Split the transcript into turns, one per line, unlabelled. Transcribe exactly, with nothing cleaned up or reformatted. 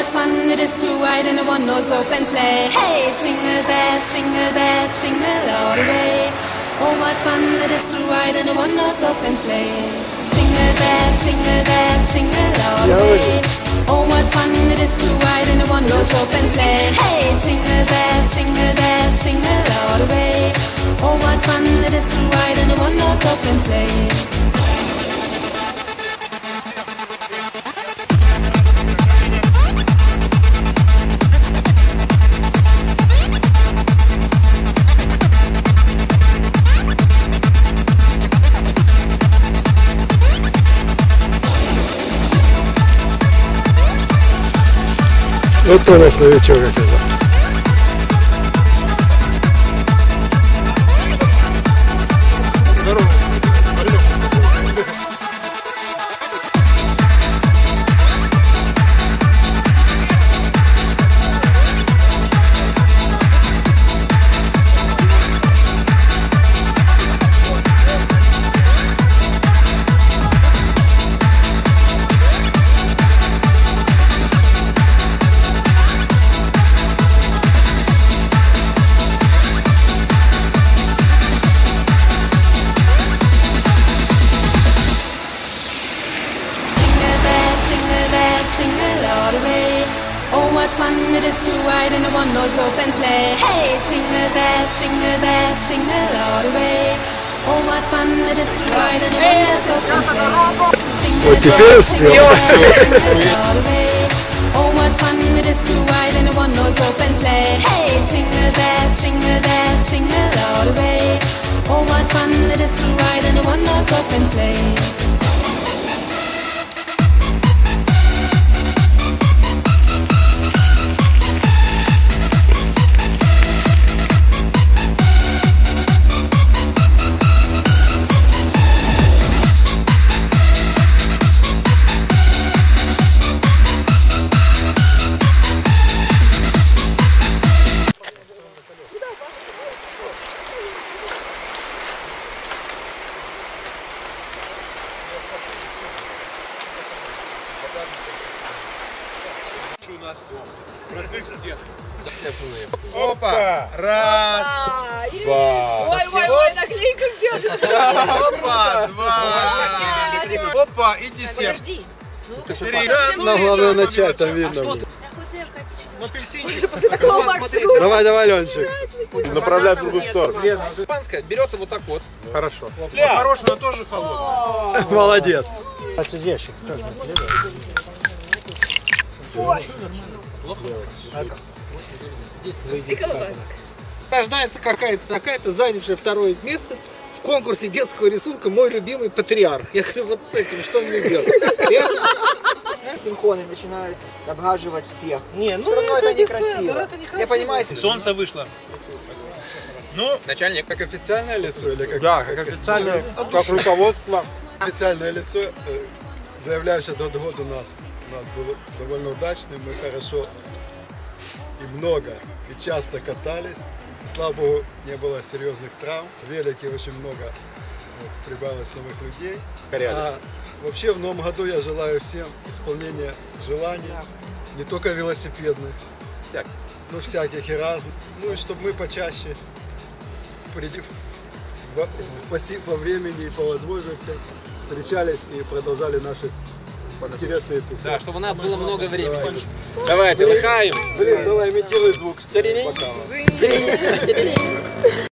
fun it is to ride in a one-horse open sleigh. Hey, jingle bells, jingle bells, jingle all the way. Oh, what fun it is to ride in a one-horse open sleigh. Jingle bells, jingle bells, jingle all the way. Oh, what fun it is to ride in a one-horse open sleigh. Hey, jingle bells, jingle bells, jingle all the way. Oh, what fun it is to ride in a one-horse open sleigh.
Вот у нас новичок оказался. Jingle all the way. Oh, what fun it is to ride in a one-horse open sleigh. Hey, jingle bells, jingle bells, jingle all the way. Oh, what fun it is to ride in a one-horse open sleigh. Jingle bells, jingle bells, jingle all the way. Oh, what fun it is to ride in a one-horse open sleigh. Hey, jingle bells, jingle bells, jingle all the way. Oh, what fun it is to ride in a one-horse open sleigh.
У нас в родных стенах. Опа! Раз, два.
Ой, ой, ой, наклейку сделали.
Опа! Два. Опа! И десерт.
Подожди.
Три.
Ну, главное начать, там видно.
Ну, апельсинчик.
После такого маршрута.
Давай, давай, Ленчик.
Направляй в другую сторону.
Шампанское берется вот так вот.
Хорошо.
Мороженое тоже холодное.
Молодец.
И колбаска.
Рождается какая-то такая-то, занявшая второе место в конкурсе детского рисунка «Мой любимый патриарх». Я говорю, вот с этим что мне делать?
Симфоны начинают обгаживать всех.
Не, ну
Все равно
это
это некрасиво.
это некрасиво.
Я понимаю.
Солнце вышло. Ну,
Начальник.
Как официальное лицо или как?
Да, как официальное, как руководство.
Официальное лицо, э, заявляю, что тот год у нас, у нас был довольно удачный, мы хорошо и много, и часто катались. И, слава богу, не было серьезных травм. В велике очень много вот, прибавилось новых людей. А вообще в новом году я желаю всем исполнения желаний, не только велосипедных, но всяких и разных. Ну и чтобы мы почаще приди- в- в- по, по времени и по возможности встречались и продолжали наши интересные тусовки.
Да, чтобы у нас было много времени. Давайте, лыхаем.
Блин, давай имитируй звук. Бокала.